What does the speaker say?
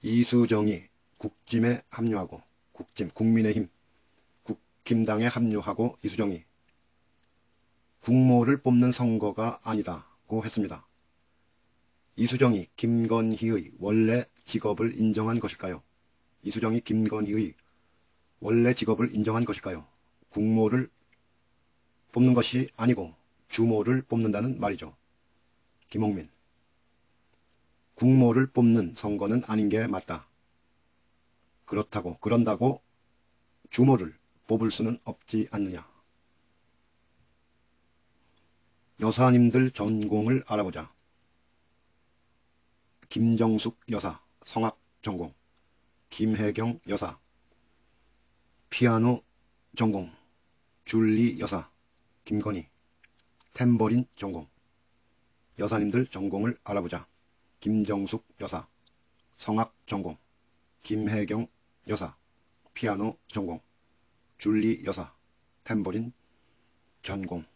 이수정이 국짐에 합류하고, 국짐, 국민의힘, 국힘당에 합류하고 이수정이 국모를 뽑는 선거가 아니다고 했습니다. 이수정이 김건희의 원래 직업을 인정한 것일까요? 이수정이 김건희의 원래 직업을 인정한 것일까요? 국모를 뽑는 것이 아니고 주모를 뽑는다는 말이죠. 김홍민. 국모를 뽑는 선거는 아닌 게 맞다. 그런다고 주모를 뽑을 수는 없지 않느냐. 여사님들 전공을 알아보자. 김정숙 여사, 성악 전공. 김혜경 여사, 피아노 전공. 줄리 여사, 김건희, 탬버린 전공. 여사님들 전공을 알아보자. 김정숙 여사, 성악 전공. 김혜경 여사, 피아노 전공. 줄리 여사, 탬버린 전공.